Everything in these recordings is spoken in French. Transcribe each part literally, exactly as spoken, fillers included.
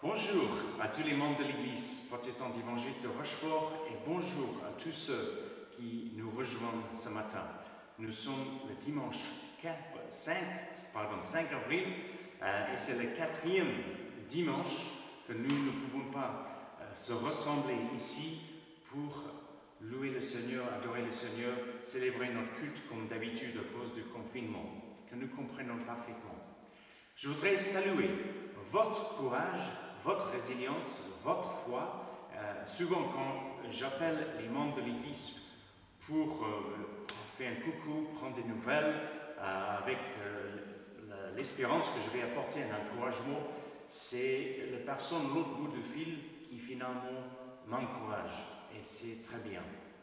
Bonjour à tous les membres de l'Église protestante évangélique de Rochefort et bonjour à tous ceux qui nous rejoignent ce matin. Nous sommes le dimanche cinq, pardon, cinq avril euh, et c'est le quatrième dimanche que nous ne pouvons pas euh, se rassembler ici pour louer le Seigneur, adorer le Seigneur, célébrer notre culte comme d'habitude à cause du confinement, que nous comprenons parfaitement. Je voudrais saluer votre courage, votre résilience, votre foi. Euh, souvent quand j'appelle les membres de l'Église pour euh, faire un coucou, prendre des nouvelles, euh, avec euh, l'espérance que je vais apporter un encouragement, c'est la personne de l'autre bout du fil qui finalement m'encourage. Et c'est très bien.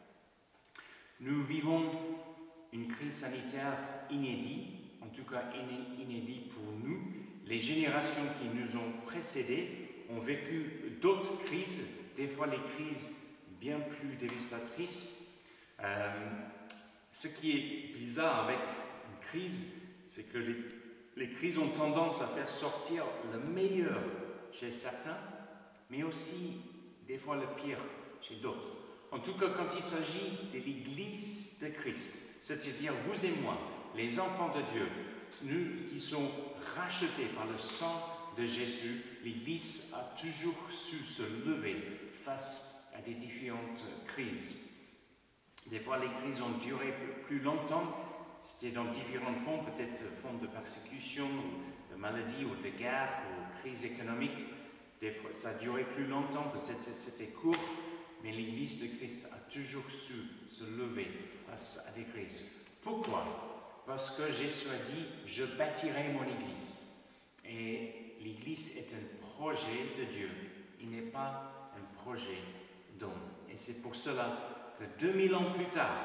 Nous vivons une crise sanitaire inédite, en tout cas inédite pour nous. Les générations qui nous ont précédés ont vécu d'autres crises, des fois les crises bien plus dévastatrices. Euh, ce qui est bizarre avec une crise, c'est que les, les crises ont tendance à faire sortir le meilleur chez certains, mais aussi des fois le pire chez d'autres. En tout cas, quand il s'agit de l'Église de Christ, c'est-à-dire vous et moi, les enfants de Dieu, nous qui sommes rachetés par le sang de Jésus, l'Église a toujours su se lever face à des différentes crises. Des fois, les crises ont duré plus longtemps, c'était dans différentes formes, peut-être formes de persécution, de maladie ou de guerre, ou crise économique. Des fois, ça a duré plus longtemps, peut-être c'était court, mais l'Église de Christ a toujours su se lever face à des crises. Pourquoi? Parce que Jésus a dit « Je bâtirai mon Église ». Et l'Église est un projet de Dieu, il n'est pas un projet d'homme. Et c'est pour cela que deux mille ans plus tard,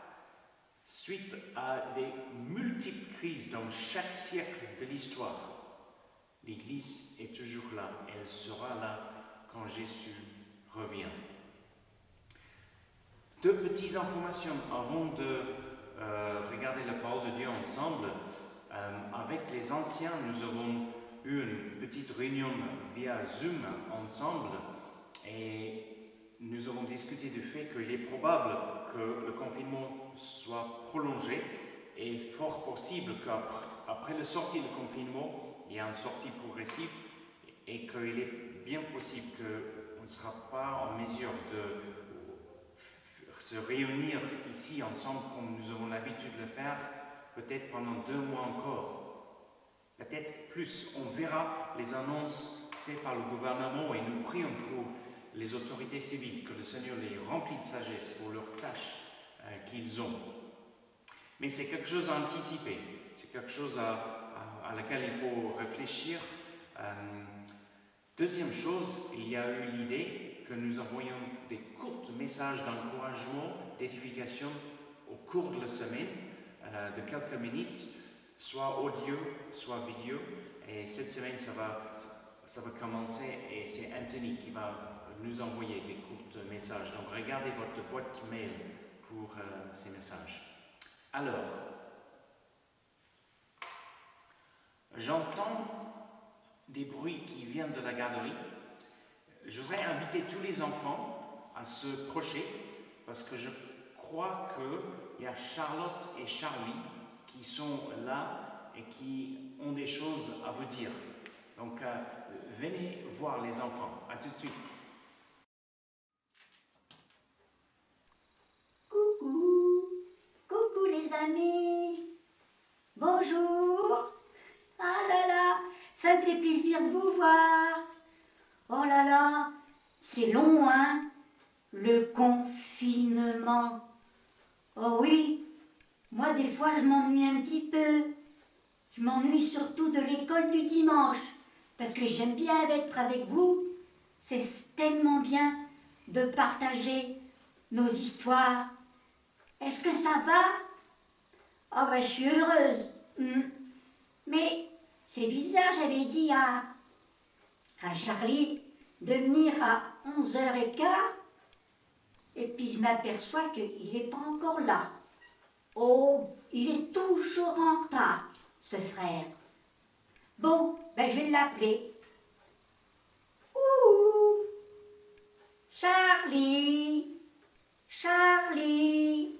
suite à des multiples crises dans chaque siècle de l'histoire, l'Église est toujours là, elle sera là quand Jésus revient. Deux petites informations avant de euh, regarder la parole de Dieu ensemble. Euh, avec les anciens, nous avons eu une petite réunion via Zoom ensemble et nous avons discuté du fait qu'il est probable que le confinement soit prolongé et fort possible qu'après la sortie du confinement, il y a une sortie progressive et qu'il est bien possible qu'on ne sera pas en mesure de se réunir ici ensemble comme nous avons l'habitude de le faire, peut-être pendant deux mois encore, peut-être plus. On verra les annonces faites par le gouvernement et nous prions pour les autorités civiles, que le Seigneur les remplit de sagesse pour leurs tâches euh, qu'ils ont. Mais c'est quelque chose à anticiper, c'est quelque chose à, à, à laquelle il faut réfléchir. Euh, deuxième chose, il y a eu l'idée que nous envoyons des courts messages d'encouragement, d'édification au cours de la semaine, euh, de quelques minutes, soit audio, soit vidéo. Et cette semaine, ça va, ça va commencer et c'est Anthony qui va nous envoyer des courts messages. Donc, regardez votre boîte mail pour euh, ces messages. Alors, j'entends des bruits qui viennent de la garderie. Je voudrais inviter tous les enfants à se procher parce que je crois qu'il y a Charlotte et Charlie qui sont là et qui ont des choses à vous dire. Donc, euh, venez voir les enfants. À tout de suite. Coucou, coucou les amis. Bonjour. Ah là là, ça me fait plaisir de vous voir. Oh là là, c'est long, hein, le confinement. Oh oui, moi des fois je m'ennuie un petit peu. Je m'ennuie surtout de l'école du dimanche, parce que j'aime bien être avec vous. C'est tellement bien de partager nos histoires. Est-ce que ça va? Oh ben je suis heureuse. Mmh. Mais c'est bizarre, j'avais dit à... à Charlie de venir à onze heures quinze et puis je m'aperçois qu'il n'est pas encore là. Oh, il est toujours en retard, ce frère. Bon, ben je vais l'appeler. Charlie, Charlie.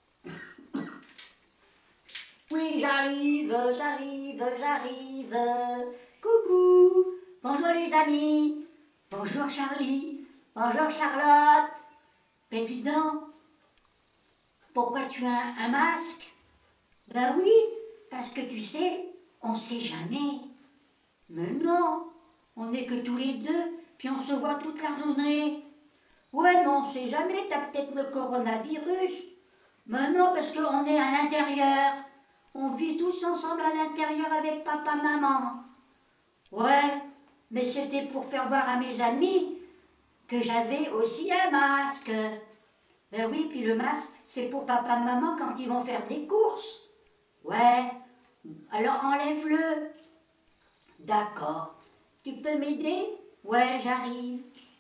Oui, j'arrive, j'arrive, j'arrive. Coucou. Bonjour les amis. Bonjour Charlie. Bonjour Charlotte. Mais dis donc, pourquoi tu as un masque? Ben oui, parce que tu sais, on sait jamais. Mais non, on n'est que tous les deux, puis on se voit toute la journée. Ouais, mais on sait jamais, t'as peut-être le coronavirus. Mais non, parce qu'on est à l'intérieur. On vit tous ensemble à l'intérieur avec papa, maman. Ouais, mais c'était pour faire voir à mes amis que j'avais aussi un masque. Ben oui, puis le masque, c'est pour papa, maman quand ils vont faire des courses. Ouais, alors enlève-le. D'accord. Tu peux m'aider? Ouais, j'arrive.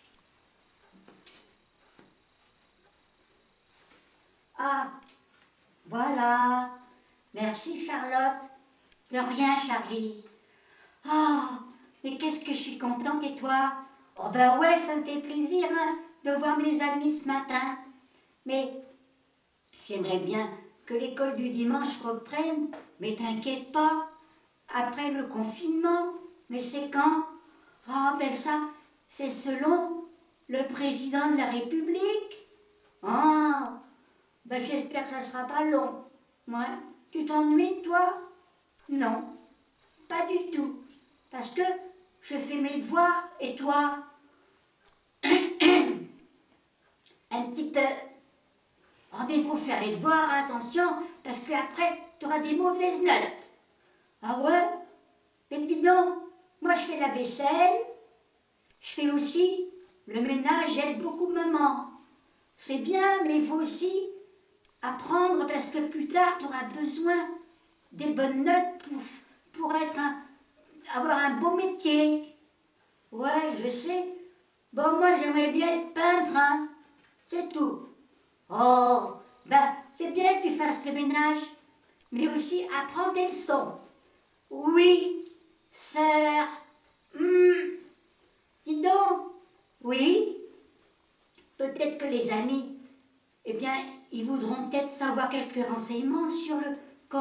Ah, voilà. Merci Charlotte. De rien Charlie. Ah, mais qu'est-ce que je suis contente et toi? Oh ben ouais, ça me fait plaisir hein, de voir mes amis ce matin. Mais j'aimerais bien que l'école du dimanche reprenne. Mais t'inquiète pas, après le confinement. Mais c'est quand? Ah ben ça, c'est selon le président de la République. Ah, ben j'espère que ça sera pas long. Ouais. Tu t'ennuies, toi? Non, pas du tout. Parce que je fais mes devoirs, et toi? Un petit peu. Oh, mais il faut faire les devoirs, attention, parce qu'après, tu auras des mauvaises notes. Ah ouais? Mais dis donc, moi je fais la vaisselle, je fais aussi le ménage, j'aide beaucoup maman. C'est bien, mais il faut aussi apprendre parce que plus tard, tu auras besoin des bonnes notes pour, pour être un, avoir un beau métier. Ouais, je sais. Bon, moi, j'aimerais bien être peintre, hein. C'est tout. Oh, ben, c'est bien que tu fasses le ménage, mais aussi apprends tes leçons. Oui, sœur. Hum, dis donc. Oui. Peut-être que les amis, eh bien, ils voudront peut-être savoir quelques renseignements sur le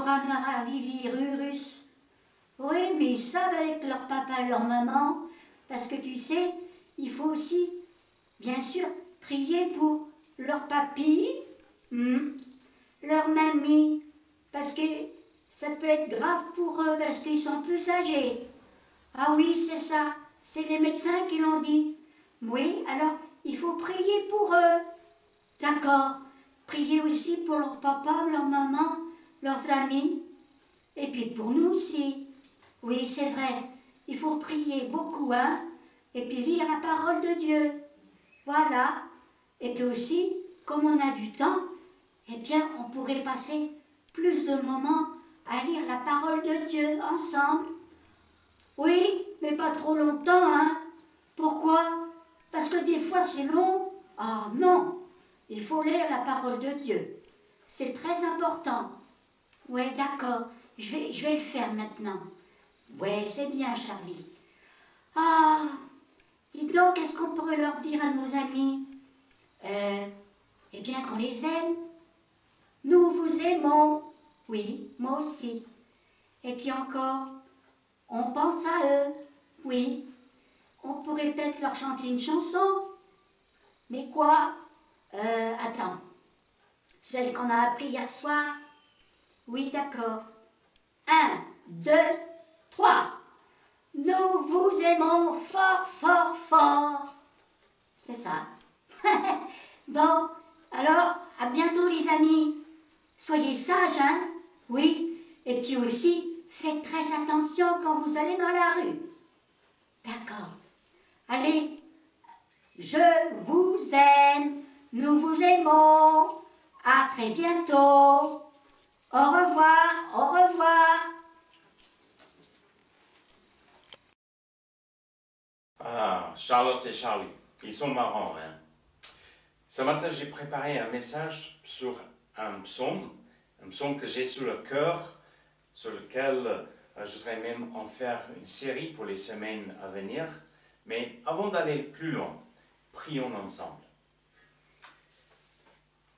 coronavirus. Oui, mais ils savent avec leur papa et leur maman, parce que tu sais, il faut aussi, bien sûr, prier pour leur papy, hmm, leur mamie, parce que ça peut être grave pour eux, parce qu'ils sont plus âgés. Ah oui, c'est ça, c'est les médecins qui l'ont dit. Oui, alors, il faut prier pour eux. D'accord. Prier aussi pour leur papa, leur maman, leurs amis. Et puis pour nous aussi. Oui, c'est vrai. Il faut prier beaucoup, hein. Et puis lire la parole de Dieu. Voilà. Et puis aussi, comme on a du temps, eh bien, on pourrait passer plus de moments à lire la parole de Dieu ensemble. Oui, mais pas trop longtemps, hein. Pourquoi? Parce que des fois c'est long. Ah non, il faut lire la parole de Dieu. C'est très important. Oui, d'accord. Je vais, je vais le faire maintenant. Oui, c'est bien, Charlie. Ah, dis donc, qu'est-ce qu'on pourrait leur dire à nos amis? Euh, eh bien, qu'on les aime. Nous vous aimons. Oui, moi aussi. Et puis encore, on pense à eux. Oui. On pourrait peut-être leur chanter une chanson. Mais quoi? Euh, attends. Celle qu'on a appris hier soir? Oui, d'accord. Un, deux, trois. Nous vous aimons fort, fort, fort. C'est ça. Bon, alors, à bientôt les amis. Soyez sages, hein? Oui. Et puis aussi, faites très attention quand vous allez dans la rue. D'accord. Allez, je vous aime, nous vous aimons. À très bientôt. Au revoir, au revoir. Ah, Charlotte et Charlie, ils sont marrants, hein. Ce matin, j'ai préparé un message sur un psaume, un psaume que j'ai sous le cœur, sur lequel euh, je voudrais même en faire une série pour les semaines à venir. Mais avant d'aller plus loin, prions ensemble.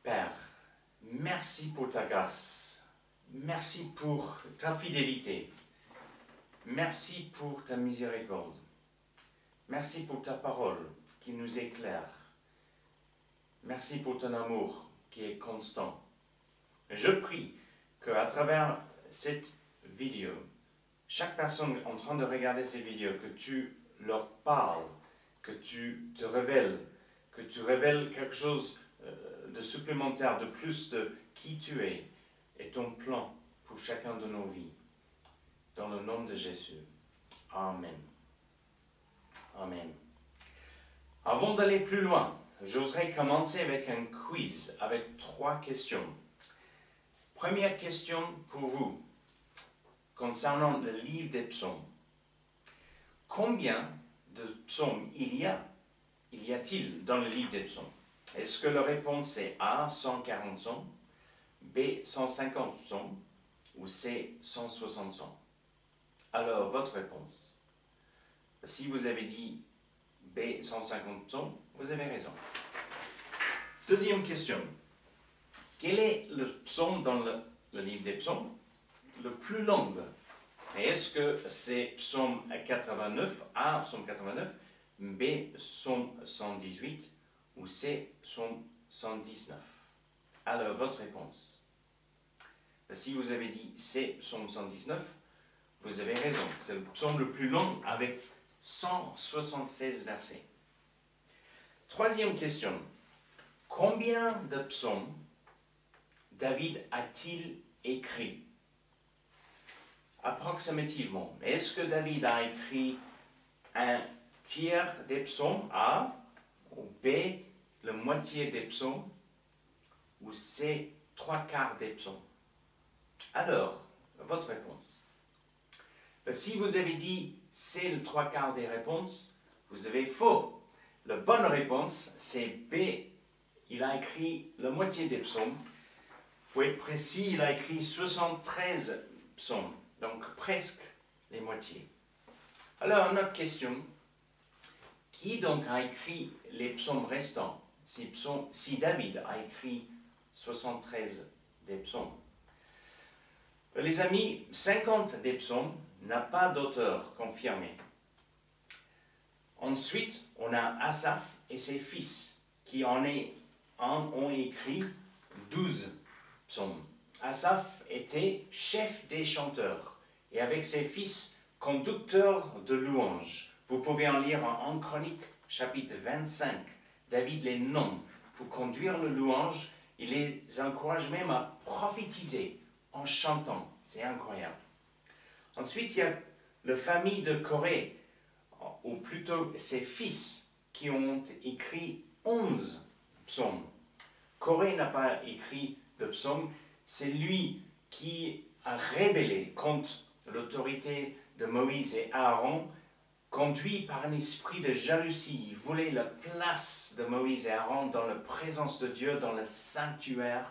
Père, merci pour ta grâce. Merci pour ta fidélité. Merci pour ta miséricorde. Merci pour ta parole qui nous éclaire. Merci pour ton amour qui est constant. Je prie qu'à travers cette vidéo, chaque personne en train de regarder cette vidéo, que tu leur parles, que tu te révèles, que tu révèles quelque chose de supplémentaire, de plus de qui tu es et ton plan pour chacun de nos vies. Dans le nom de Jésus. Amen. Amen. Avant d'aller plus loin, j'oserais commencer avec un quiz, avec trois questions. Première question pour vous, concernant le livre des psaumes. Combien de psaumes il y a, il y a-t-il dans le livre des psaumes? Est-ce que la réponse est A, cent quarante psaumes, B, cent cinquante psaumes, ou C, cent soixante psaumes? Alors, votre réponse. Si vous avez dit B, cent cinquante psaumes, vous avez raison. Deuxième question. Quel est le psaume dans le, le livre des psaumes le plus long? Et est-ce que c'est psaume quatre-vingt-neuf, A, psaume quatre-vingt-neuf, B, psaume cent dix-huit, ou C, psaume cent dix-neuf? Alors, votre réponse. Si vous avez dit C, psaume cent dix-neuf, vous avez raison. C'est le psaume le plus long avec cent soixante-seize versets. Troisième question. Combien de psaumes David a-t-il écrit? Approximativement. Est-ce que David a écrit un tiers des psaumes, A, ou B, la moitié des psaumes, ou C, trois quarts des psaumes? Alors, votre réponse. Si vous avez dit c'est le trois quarts des réponses, vous avez faux. La bonne réponse, c'est B. Il a écrit la moitié des psaumes. Pour être précis, il a écrit soixante-treize psaumes, donc presque les moitiés. Alors, une autre question. Qui donc a écrit les psaumes restants, si, psaumes, si David a écrit soixante-treize des psaumes? Les amis, cinquante des psaumes n'a pas d'auteur confirmé. Ensuite, on a Asaph et ses fils qui en, est, en ont écrit douze psaumes. Asaph était chef des chanteurs et avec ses fils, conducteur de louanges. Vous pouvez en lire en, en Chronique, chapitre vingt-cinq. David les nomme pour conduire le louange. Il les encourage même à prophétiser en chantant. C'est incroyable. Ensuite, il y a la famille de Corée, ou plutôt ses fils, qui ont écrit onze psaumes. Corée n'a pas écrit de psaumes, c'est lui qui a rébellé contre l'autorité de Moïse et Aaron, conduit par un esprit de jalousie. Il voulait la place de Moïse et Aaron dans la présence de Dieu, dans le sanctuaire.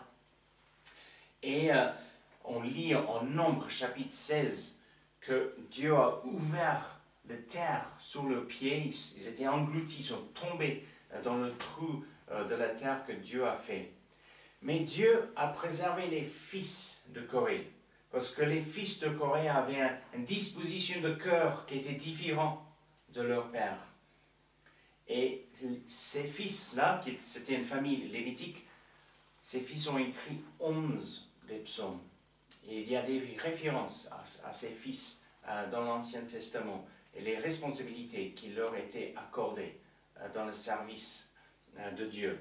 Et euh, on lit en Nombre, chapitre seize, que Dieu a ouvert la terre sous leurs pieds, ils étaient engloutis, ils sont tombés dans le trou de la terre que Dieu a fait. Mais Dieu a préservé les fils de Corée, parce que les fils de Corée avaient une disposition de cœur qui était différente de leur père. Et ces fils-là, c'était une famille lévitique, ces fils ont écrit onze des psaumes. Et il y a des références à, à ces fils euh, dans l'Ancien Testament et les responsabilités qui leur étaient accordées euh, dans le service euh, de Dieu.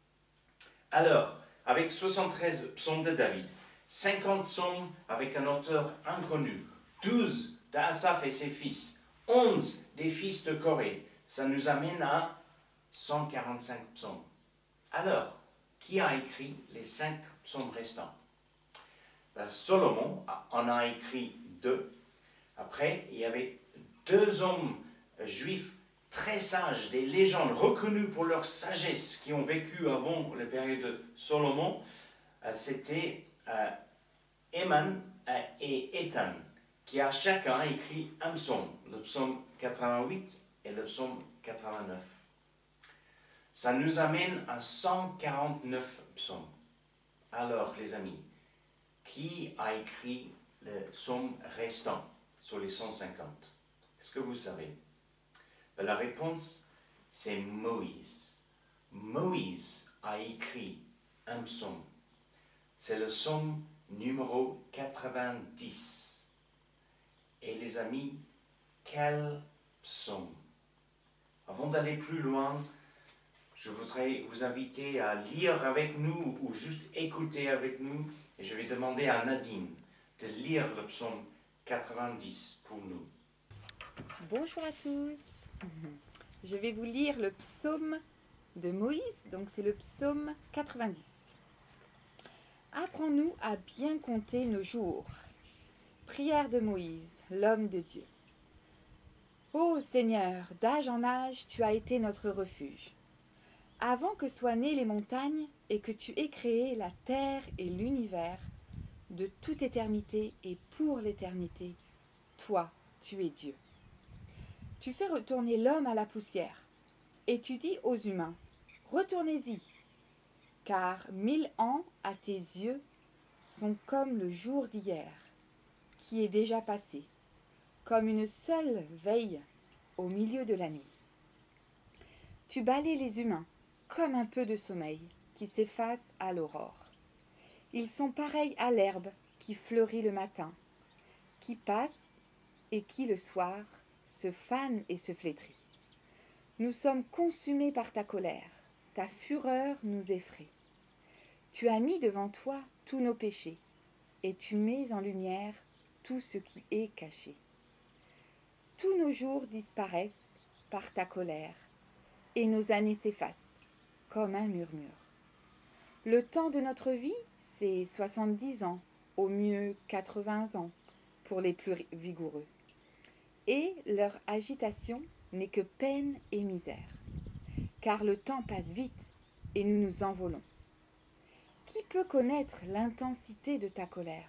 Alors, avec soixante-treize psaumes de David, cinquante psaumes avec un auteur inconnu, douze d'Asaph et ses fils, onze des fils de Corée, ça nous amène à cent quarante-cinq psaumes. Alors, qui a écrit les cinq psaumes restants? Ben, Salomon en a écrit deux. Après, il y avait deux hommes juifs très sages, des légendes reconnues pour leur sagesse, qui ont vécu avant la période de Salomon. C'était euh, Éman euh, et Étan, qui a chacun écrit un psaume, le psaume quatre-vingt-huit et le psaume quatre-vingt-neuf. Ça nous amène à cent quarante-neuf psaumes. Alors, les amis, qui a écrit le psaume restant sur les cent cinquante? Est-ce que vous savez? Ben, la réponse, c'est Moïse. Moïse a écrit un psaume. C'est le psaume numéro quatre-vingt-dix. Et les amis, quel psaume! Avant d'aller plus loin, je voudrais vous inviter à lire avec nous ou juste écouter avec nous. Et je vais demander à Nadine de lire le psaume quatre-vingt-dix pour nous. Bonjour à tous. Je vais vous lire le psaume de Moïse, donc c'est le psaume quatre-vingt-dix. Apprends-nous à bien compter nos jours. Prière de Moïse, l'homme de Dieu. Ô Seigneur, d'âge en âge, tu as été notre refuge. Avant que soient nées les montagnes et que tu aies créé la terre et l'univers, de toute éternité et pour l'éternité, toi, tu es Dieu. Tu fais retourner l'homme à la poussière, et tu dis aux humains, retournez-y, car mille ans à tes yeux sont comme le jour d'hier, qui est déjà passé, comme une seule veille au milieu de la nuit. Tu balaies les humains comme un peu de sommeil qui s'efface à l'aurore. Ils sont pareils à l'herbe qui fleurit le matin, qui passe et qui le soir se fane et se flétrit. Nous sommes consumés par ta colère, ta fureur nous effraie. Tu as mis devant toi tous nos péchés, et tu mets en lumière tout ce qui est caché. Tous nos jours disparaissent par ta colère, et nos années s'effacent comme un murmure. Le temps de notre vie, c'est soixante-dix ans, au mieux quatre-vingts ans, pour les plus vigoureux. Et leur agitation n'est que peine et misère, car le temps passe vite et nous nous envolons. Qui peut connaître l'intensité de ta colère?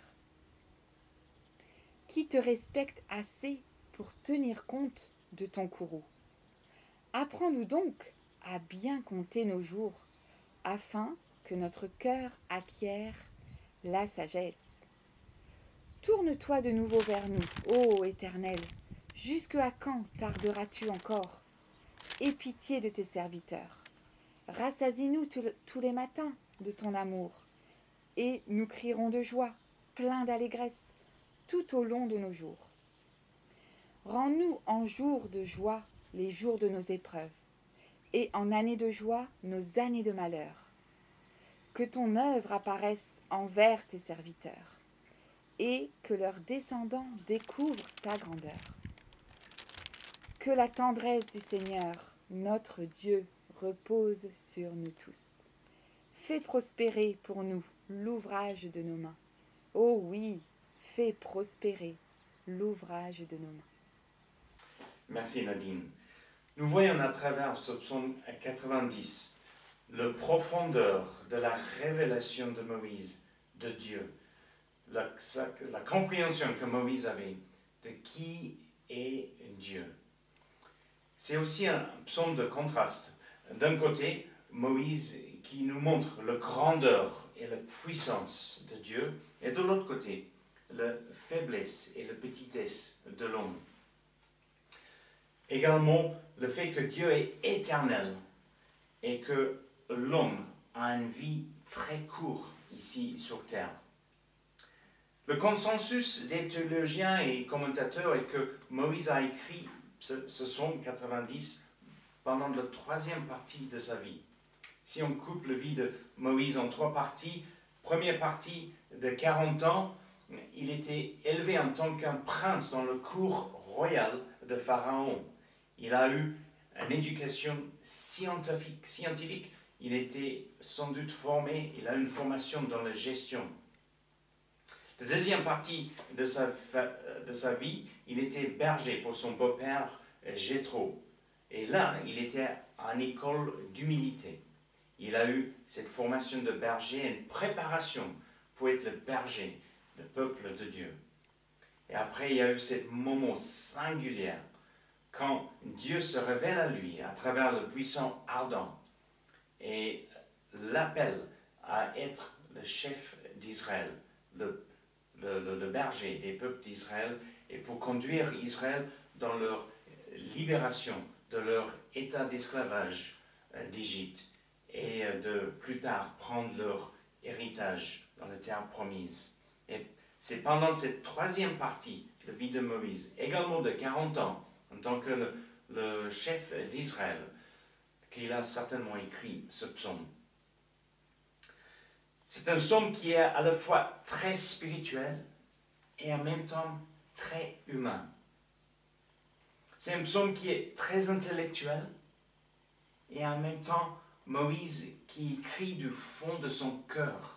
Qui te respecte assez pour tenir compte de ton courroux? Apprends-nous donc à bien compter nos jours, afin que notre cœur acquiert la sagesse. Tourne-toi de nouveau vers nous, ô Éternel. Jusqu'à quand tarderas-tu encore? Aie pitié de tes serviteurs. Rassasie-nous tous les matins de ton amour, et nous crierons de joie, pleins d'allégresse, tout au long de nos jours. Rends-nous en jours de joie les jours de nos épreuves, et en années de joie nos années de malheur. Que ton œuvre apparaisse envers tes serviteurs, et que leurs descendants découvrent ta grandeur. Que la tendresse du Seigneur, notre Dieu, repose sur nous tous. Fais prospérer pour nous l'ouvrage de nos mains. Oh oui, fais prospérer l'ouvrage de nos mains. Merci Nadine. Nous voyons à travers ce psaume quatre-vingt-dix la profondeur de la révélation de Moïse, de Dieu, la, la compréhension que Moïse avait de qui est Dieu. C'est aussi un psaume de contraste. D'un côté, Moïse qui nous montre la grandeur et la puissance de Dieu, et de l'autre côté, la faiblesse et la petitesse de l'homme. Également, le fait que Dieu est éternel et que l'homme a une vie très courte ici sur terre. Le consensus des théologiens et commentateurs est que Moïse a écrit ce, ce psaume quatre-vingt-dix pendant la troisième partie de sa vie. Si on coupe la vie de Moïse en trois parties, première partie de quarante ans, il était élevé en tant qu'un prince dans le cour royal de Pharaon. Il a eu une éducation scientifique, scientifique. Il était sans doute formé, il a une formation dans la gestion. La deuxième partie de sa, de sa vie, il était berger pour son beau-père Jéthro. Et là, il était en école d'humilité. Il a eu cette formation de berger, une préparation pour être le berger, le peuple de Dieu. Et après, il y a eu ce moment singulier quand Dieu se révèle à lui à travers le buisson ardent et l'appelle à être le chef d'Israël, le, le, le, le berger des peuples d'Israël, et pour conduire Israël dans leur libération de leur état d'esclavage euh, d'Égypte et euh, de plus tard prendre leur héritage dans la terre promise. Et c'est pendant cette troisième partie de la vie de Moïse, également de quarante ans, en tant que le, le chef d'Israël, qu'il a certainement écrit ce psaume. C'est un psaume qui est à la fois très spirituel et en même temps très humain. C'est un psaume qui est très intellectuel et en même temps Moïse qui écrit du fond de son cœur.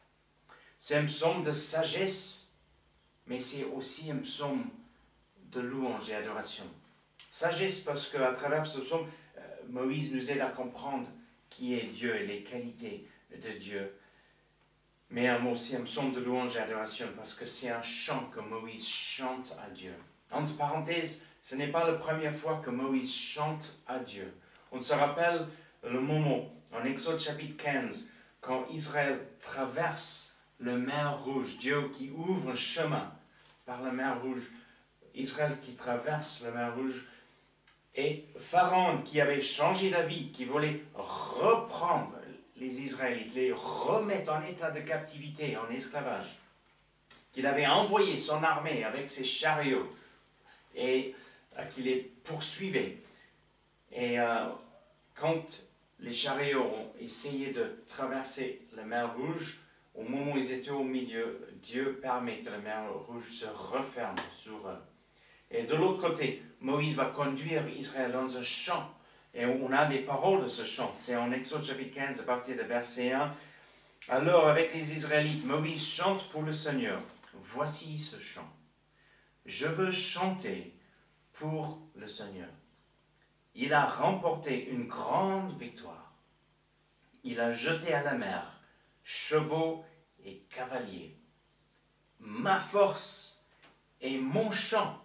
C'est un psaume de sagesse, mais c'est aussi un psaume de louange et adoration. Sagesse parce qu'à travers ce psaume, Moïse nous aide à comprendre qui est Dieu et les qualités de Dieu. Mais aussi un psaume de louange et adoration parce que c'est un chant que Moïse chante à Dieu. Entre parenthèses, ce n'est pas la première fois que Moïse chante à Dieu. On se rappelle le moment en Exode chapitre quinze, quand Israël traverse la mer Rouge, Dieu qui ouvre un chemin par la mer Rouge, Israël qui traverse la mer Rouge, et Pharaon qui avait changé d'avis, qui voulait reprendre les Israélites, les remettre en état de captivité, en esclavage, qu'il avait envoyé son armée avec ses chariots et euh, qui les poursuivait. Et euh, quand les chariots ont essayé de traverser la mer Rouge, au moment où ils étaient au milieu, Dieu permet que la mer Rouge se referme sur eux. Et de l'autre côté, Moïse va conduire Israël dans un champ. Et on a les paroles de ce chant. C'est en Exode chapitre quinze, à partir de verset un. Alors, avec les Israélites, Moïse chante pour le Seigneur. Voici ce chant. Je veux chanter pour le Seigneur. Il a remporté une grande victoire. Il a jeté à la mer chevaux et cavaliers. Ma force et mon chant,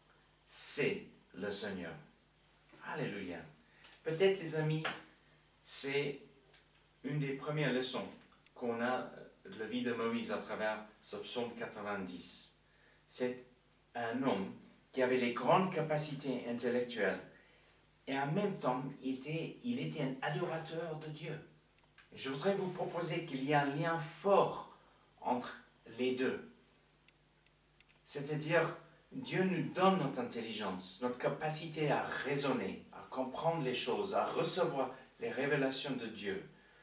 c'est le Seigneur. Alléluia. Peut-être, les amis, c'est une des premières leçons qu'on a de la vie de Moïse à travers ce psaume quatre-vingt-dix. C'est un homme qui avait les grandes capacités intellectuelles et en même temps, il était, il était un adorateur de Dieu. Je voudrais vous proposer qu'il y a un lien fort entre les deux. C'est-à-dire, Dieu nous donne notre intelligence, notre capacité à raisonner, à comprendre les choses, à recevoir les révélations de Dieu.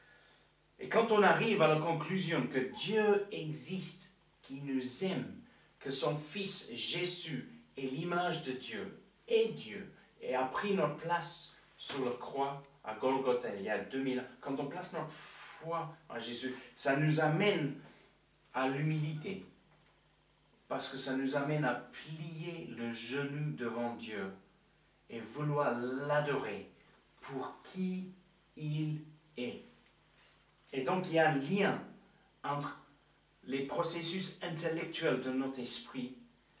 Et quand on arrive à la conclusion que Dieu existe, qu'il nous aime, que son Fils Jésus est l'image de Dieu, est Dieu, et a pris notre place sur la croix à Golgotha il y a deux mille ans, quand on place notre foi en Jésus, ça nous amène à l'humilité. Parce que ça nous amène à plier le genou devant Dieu et vouloir l'adorer pour qui il est. Et donc il y a un lien entre les processus intellectuels de notre esprit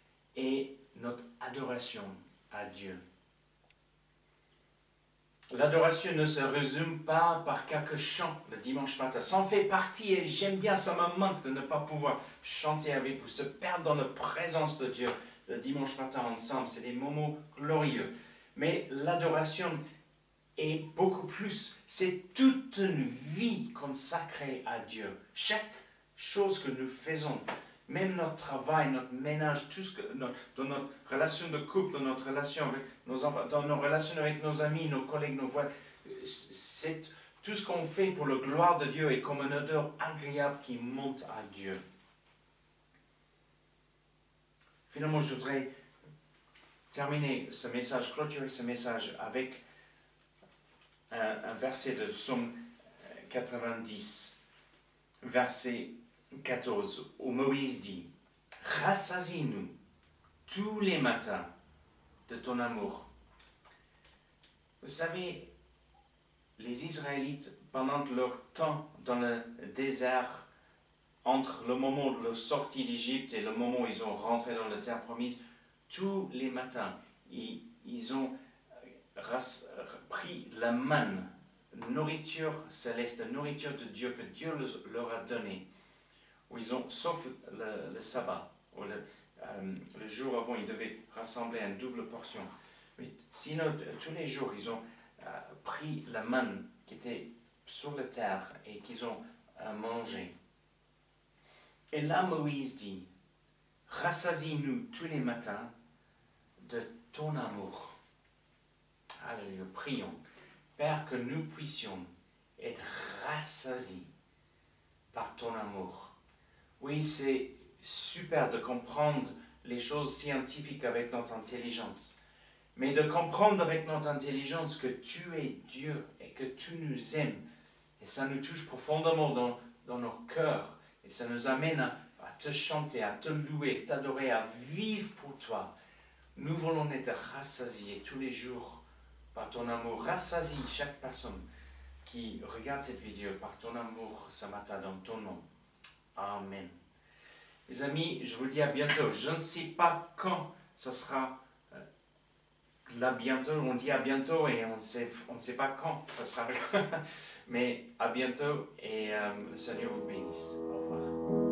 et notre adoration à Dieu. L'adoration ne se résume pas par quelques chants le dimanche matin. Ça en fait partie et j'aime bien, ça me manque de ne pas pouvoir chanter avec vous, se perdre dans la présence de Dieu le dimanche matin ensemble. C'est des moments glorieux. Mais l'adoration est beaucoup plus. C'est toute une vie consacrée à Dieu. Chaque chose que nous faisons, même notre travail, notre ménage, tout ce que, dans notre relation de couple, dans notre relation avec nos enfants, dans nos relations avec nos amis, nos collègues, nos voisins, c'est tout ce qu'on fait pour la gloire de Dieu est comme une odeur agréable qui monte à Dieu. Finalement, je voudrais terminer ce message, clôturer ce message avec un, un verset de Psaume quatre-vingt-dix, verset quatorze, où Moïse dit « Rassasie-nous tous les matins de ton amour. » Vous savez, les Israélites, pendant leur temps dans le désert, entre le moment de leur sortie d'Égypte et le moment où ils ont rentré dans la terre promise, tous les matins, ils, ils ont ras, pris la manne, nourriture céleste, la nourriture de Dieu que Dieu leur a donnée. où ils ont, sauf le, le sabbat, ou le, euh, le jour avant, ils devaient rassembler une double portion. Mais sinon, tous les jours, ils ont euh, pris la manne qui était sur la terre et qu'ils ont euh, mangé. Et là, Moïse dit, rassasie-nous tous les matins de ton amour. Alléluia, prions. Père, que nous puissions être rassasiés par ton amour. Oui, c'est super de comprendre les choses scientifiques avec notre intelligence, mais de comprendre avec notre intelligence que tu es Dieu et que tu nous aimes. Et ça nous touche profondément dans, dans nos cœurs. Et ça nous amène à, à te chanter, à te louer, t'adorer, à vivre pour toi. Nous voulons être rassasiés tous les jours par ton amour. Rassasie chaque personne qui regarde cette vidéo par ton amour ce matin dans ton nom. Amen. Les amis, je vous dis à bientôt. Je ne sais pas quand ce sera euh, là bientôt. On dit à bientôt et on sait, on ne sait pas quand ce sera. Mais à bientôt et euh, le Seigneur vous bénisse. Au revoir.